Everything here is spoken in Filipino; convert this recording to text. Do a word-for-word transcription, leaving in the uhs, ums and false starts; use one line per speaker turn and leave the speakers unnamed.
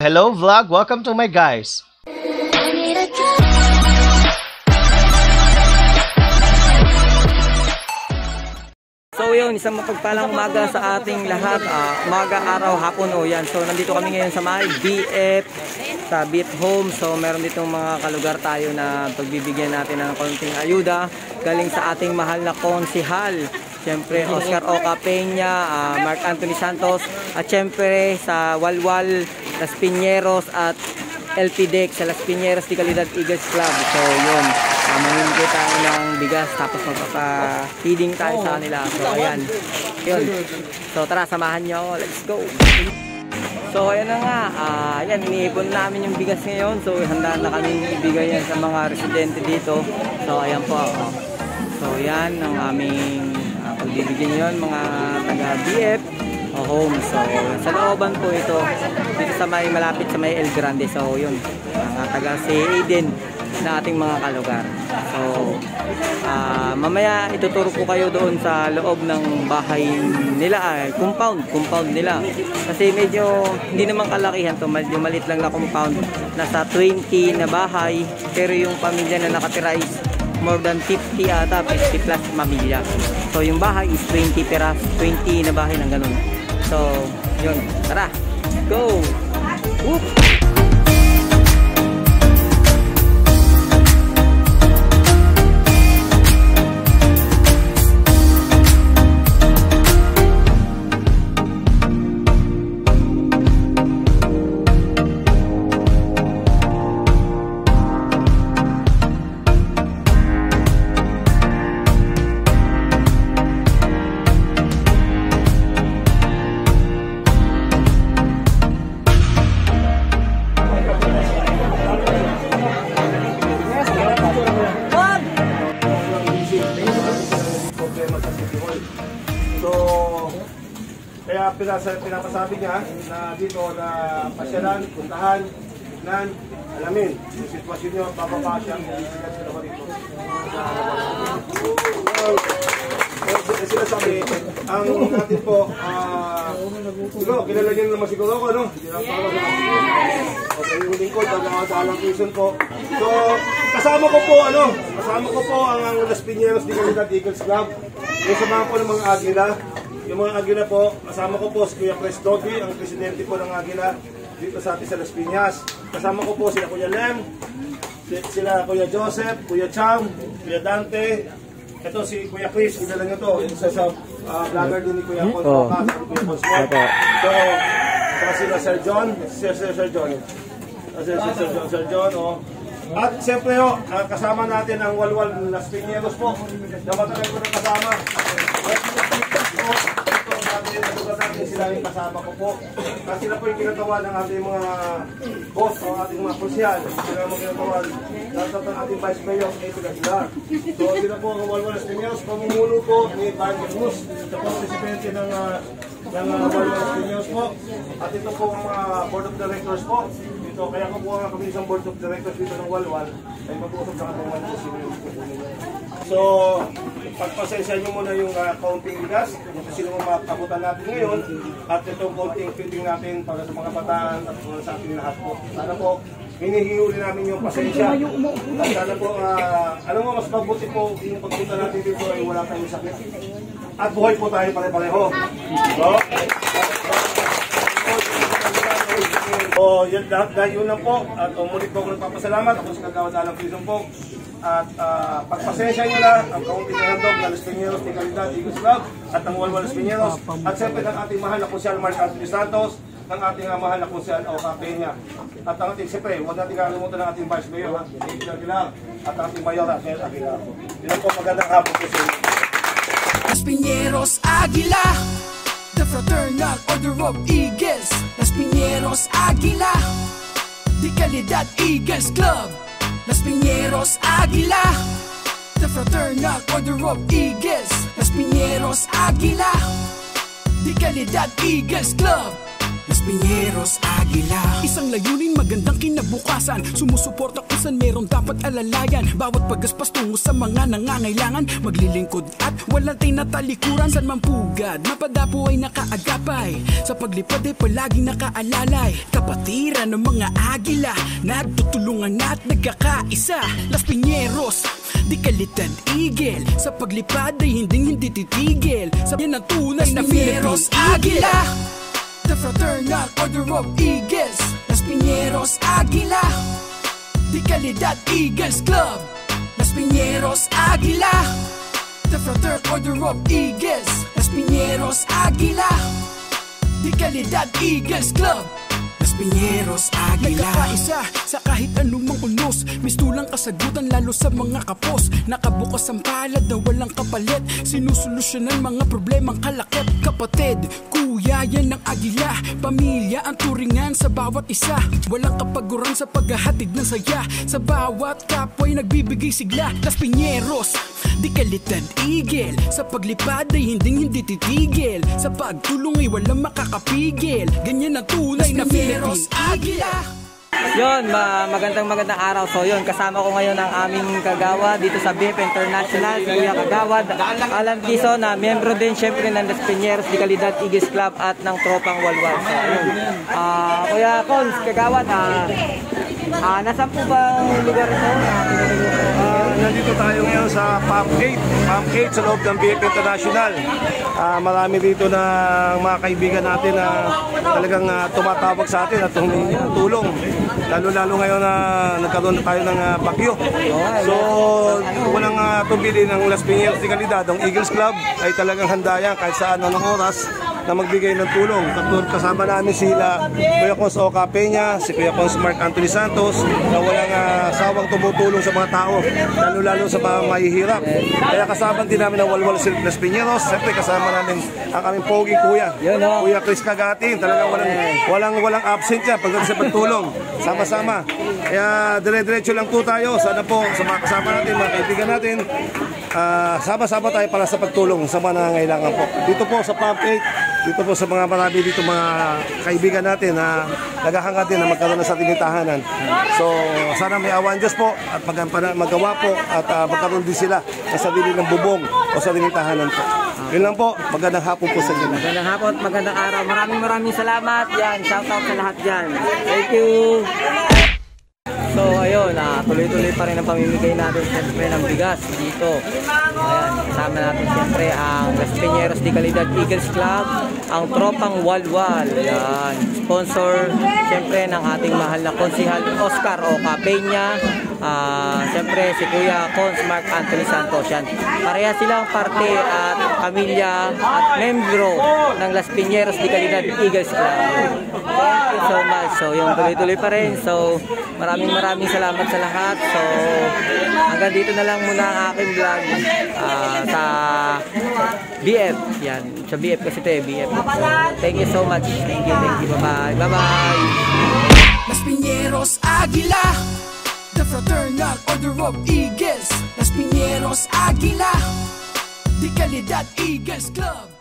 Hello vlog, welcome to my guys.
So yun, isang mapagpalang umaga sa ating lahat, uh, umaga, araw, hapon o yan. So nandito kami ngayon sa may B F, sa B F Home. So meron ditong mga kalugar tayo na pagbibigyan natin ng konting ayuda galing sa ating mahal na konsihal. Siyempre Oscar Oca Peña, uh, Mark Anthony Santos, at siyempre sa WALWAL, Las Piñeros at L P D E C sa Las Piñeros Dekalidad Eagles Club. So yun, uh, mamimigay tayo ng bigas tapos magpapa-feeding tayo sa kanila. So ayan, yun. So tara, samahan nyo ako. Let's go! So ayan na nga, uh, ayan, iniipon namin yung bigas ngayon. So handa na kami ibigay yan sa mga residente dito. So ayan po. Uh, so yan ang aming uh, pagbibigyan yun, mga taga B F Home. So sa looban po ito, dito sa may malapit sa may El Grande. So yun, mga taga si Aiden na ating mga kalugar. So uh, mamaya ituturo ko kayo doon sa loob ng bahay nila, ay compound, compound nila. Kasi medyo hindi naman kalakihan to, medyo maliit lang na compound. Nasa twenty na bahay, pero yung pamilya na nakatira is more than fifty ata, fifty plus pamilya. So yung bahay is twenty peras, twenty na bahay ng ganun. So yun, tara, go! Whoop!
Pinapasabi niya na dito na pasyalan, puntahan, tignan, alamin yung sitwasyon niyo, bababa siya, isigat sila ko dito. Uh, sila sabi, ang natin po, uh, siguro, kilala niyo naman siguro ako, no? Hindi lang para sa okay, yung lingkod, pagkakawa sa Allan Cuizon po. So, kasama ko po, ano, kasama ko po ang, ang Las Piñeros Dekalidad Eagles Club. Yung sama po ng mga Aguila. Yung mga Aguila po, kasama ko po si Kuya Presidente, ang presidente po ng Aguila dito sa atin sa Las Piñas. Kasama ko po sila Kuya Lem, sila Kuya Joseph, Kuya Cham, Kuya Dante. Ito si Kuya Chris, kilala nyo to. Isa sa uh, vlogger din ni Kuya Pons, oh. Kuya Pons. So, saka sila Sir John, Sir Sir, Sir John. Sir, Sir, Sir John, Sir John, oh. At siyempre ho, uh, kasama natin ang WALWAL Las Piñeros po. Na matagal ko na kasama. Sila yung kasama ko po. Kasi sila po yung kinatawa ng ating mga boss o ating mga krusyal. Sila yung kinatawa ng ating vice mayor sa sila. So sila po ang WALWAL Las Piñeros. Pamumuno po ni Barangay B F sa po presidente ng uh, ng uh, WALWAL Las Piñeros po. At ito po ang uh, board of directors po. Ito, kaya ko po ang kami isang board of directors dito ng WALWAL ay mag-uusap sa ating mga so, pagpasensya nyo muna yung uh, counting bigas, kung sino mga kabutan natin ngayon, at itong counting fitting natin para sa mga bataan at uh, sa ating lahat po. Sana po, hinihiuli namin yung pasensya. At sana po, uh, alam mo, mas mabuti po yung pagpunta natin dito ay wala tayong sakit. At buhay po tayo pare-pareho. So, o, yun, dahil yun lang po. At umulit po ako nagpapasalamat. Ako si Kagawad Allan Cuizon po. At uh, pagpasensya nyo na ang kaunting handog ng Las Piñeros Dekalidad Eagles Club at ang WALWAL Las Piñeros at siyempre ng ating mahal na konsyal Mark Anthony Santos, ng ating uh, mahal na konsyal Oca Peña at ang ating siyempre, huwag natin kakalimutan ng ating vice mayor at Aguilar at ang ating mayor at Mel T. Yun po, magandang hapon po sa inyo.
Las Piñeros Aguila, the Fraternal Order of Eagles. Las Piñeros Aguila, Dekalidad Eagles Club. Las Piñeros Aguila, the Fraternal Order of Eagles. Las Piñeros Aguila, Dekalidad Eagles Club. Las Piñeros Aguila. Isang layunin, magandang kinabukasan. Sumusuporta kung saan meron dapat alalayan. Bawat paggaspas tungo sa mga nangangailangan. Maglilingkod at walang tinatalikuran. San man pugad, mapadapo ay nakaagapay. Sa paglipad ay palaging nakaalalay. Kapatiran ng mga agila, nagtutulungan at nagkakaisa. Las Piñeros, dekalidad igel. Sa paglipad ay hindi hindi titigil. Sabihin ang tunay na Piñeros Aguila, the Fraternal Order of Eagles. Las Piñeros Aguila, dekalidad Eagles Club. Las Piñeros Aguila, the Fraternal Order of Eagles. Las Piñeros Aguila, dekalidad Eagles Club. Las Piñeros Aguila. Nagkakaisa sa kahit anumang unos. Mistulang kasagutan lalo sa mga kapos. Nakabukas ang palad na walang kapalit. Sinusolusyonan mga problemang kalakip. Kapatid, kuya yan ng Agila. Pamilya ang turingan sa bawat isa. Walang kapaguran sa paghahatid ng saya. Sa bawat kapwa'y nagbibigay sigla. Las Piñeros, dekalidad igel. Sa paglipad ay hindi hindi titigil. Sa pagtulong ay walang makakapigil. Ganyan ang tunay na Piñeros Aguila.
Yun, ma magandang magandang araw. So yun, kasama ko ngayon ang aming Kagawad dito sa B F International, si Kuya Kagawad, Allan Cuizon, na miyembro din syempre ng Las Piñeros Dekalidad Eagles Club at ng Tropang Walwal. So yun, uh, Kuya Cons, Kagawad, uh, uh, nasaan po ba ang lugar ito?
Uh, nandito tayo ngayon sa Pump eight, Pump eight sa loob ng B F International. Uh, marami dito na mga kaibigan natin na talagang uh, tumatawag sa atin at humingi ng tulong. Lalo-lalo ngayon na uh, nagkaroon na tayo ng uh, bagyo. So, walang uh, tubili ng Las Piñeros Dekalidad. Ang Eagles Club ay talagang handa yan kahit saan anong oras na magbigay ng tulong. Kasama namin sila Kuya Cons Oka Peña, si Kuya Cons Mark Anthony Santos, na walang uh, sawang tumutulong sa mga tao, lalo-lalo sa mga mahihirap. Kaya kasama din namin ang Walwal Las Piñeros. Siyempre kasama namin ang aming pogi kuya, Kuya Chris Kagatin. Talagang walang, walang, walang absent yan pagdating sa pagtulong. Sama-sama. Kaya dire-diretso lang po tayo. Sana po sa mga kasama natin, mga kaibigan natin, uh, sama-sama tayo para sa pagtulong sa mga nangangailangan po. Dito po sa Pump eight, dito po sa mga marami dito mga kaibigan natin na naghahangad din na magkaroon ng sa ating tahanan. So sana may awan Diyos po at mag magawa po at uh, magkaroon din sila sa sarili ng bubong o sariling tahanan po. Yun lang po, magandang hapon po sa inyo.
Magandang hapon, magandang araw. Maraming maraming salamat. Yan, shout out sa lahat dyan. Thank you. So ayun, uh, tuloy-tuloy pa rin ang pamimigay natin siyempre ng bigas dito. Ayan, kasama natin siyempre ang Las Piñeros Dekalidad Eagles Club, ang Tropang Walwal. Ayan, sponsor siyempre ng ating mahal na konsihal Oscar Oka Peña. Uh, siyempre si Kuya Cons Mark Anthony Santos. Yan, pareha silang parte at pamilya at membro ng Las Piñeros Dekalidad Eagles Club. Thank you so much. So yung tuloy-tuloy pa rin. So maraming maraming salamat sa lahat. So hanggang dito na lang muna ang aking vlog uh, sa B F. Yan, sa B F kasi ito eh, B F. So, thank you so much. Thank you, thank you. Bye-bye. Bye-bye.
Las Piñeros Aguila, the Fraternal Order of Eagles. Las Piñeros Aguila, Dekalidad Eagles Club.